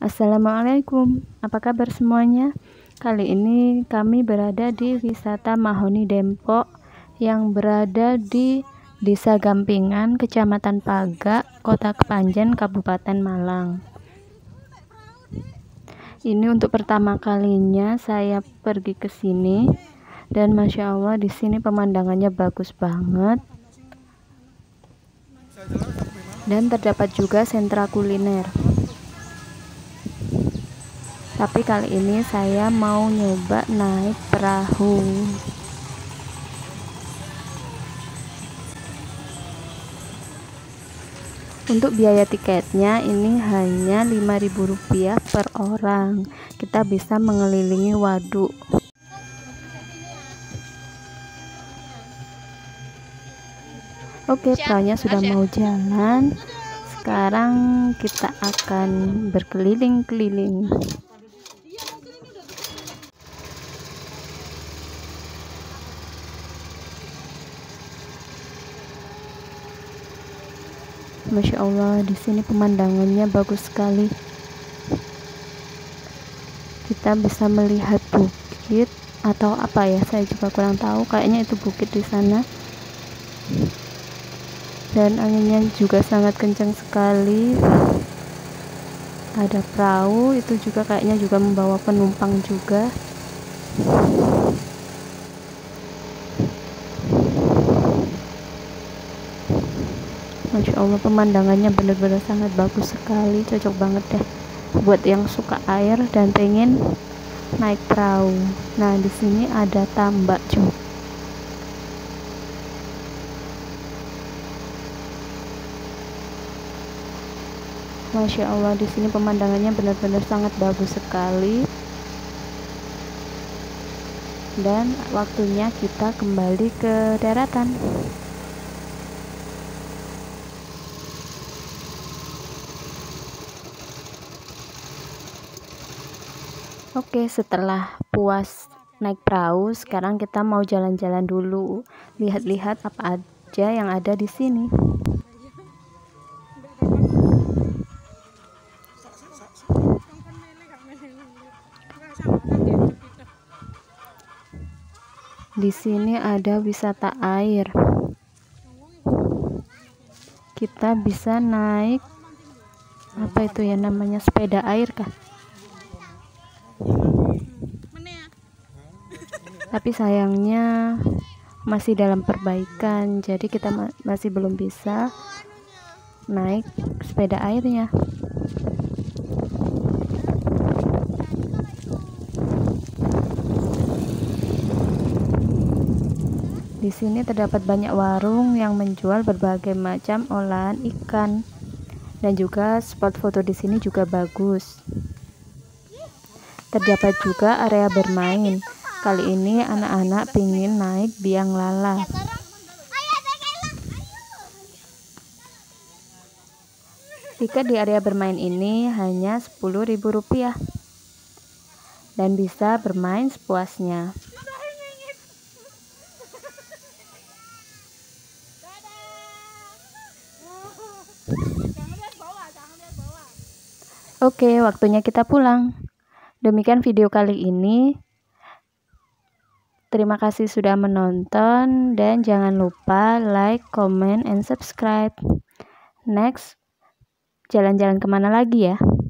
Assalamualaikum, apa kabar semuanya? Kali ini kami berada di wisata Mahoni Dempok yang berada di Desa Gampingan, Kecamatan Pagak, Kota Kepanjen, Kabupaten Malang. Ini untuk pertama kalinya saya pergi ke sini dan Masya Allah di sini pemandangannya bagus banget. Dan terdapat juga sentra kuliner. Tapi kali ini saya mau nyoba naik perahu. Untuk biaya tiketnya ini hanya Rp5.000 per orang. Kita bisa mengelilingi waduk. Oke, perahunya sudah mau jalan. Sekarang kita akan berkeliling-keliling. Masya Allah, di sini pemandangannya bagus sekali. Kita bisa melihat bukit atau apa ya, saya juga kurang tahu. Kayaknya itu bukit di sana. Dan anginnya juga sangat kencang sekali. Ada perahu, itu juga kayaknya juga membawa penumpang juga. Masya Allah, pemandangannya benar-benar sangat bagus sekali, cocok banget deh buat yang suka air dan pengen naik perahu. Nah, di sini ada tambak juga. Masya Allah, di sini pemandangannya benar-benar sangat bagus sekali. Dan waktunya kita kembali ke daratan. Oke, setelah puas naik perahu, sekarang kita mau jalan-jalan dulu, lihat-lihat apa aja yang ada di sini. Di sini ada wisata air. Kita bisa naik apa itu ya namanya, sepeda air kah? Tapi sayangnya masih dalam perbaikan, jadi kita masih belum bisa naik sepeda airnya. Di sini terdapat banyak warung yang menjual berbagai macam olahan ikan, dan juga spot foto di sini juga bagus. Terdapat juga area bermain. Kali ini anak-anak pingin naik biang lala. Tiket di area bermain ini hanya Rp10.000 dan bisa bermain sepuasnya. Oke, waktunya kita pulang. Demikian video kali ini. Terima kasih sudah menonton dan jangan lupa like, comment, and subscribe. Next, jalan-jalan kemana lagi ya?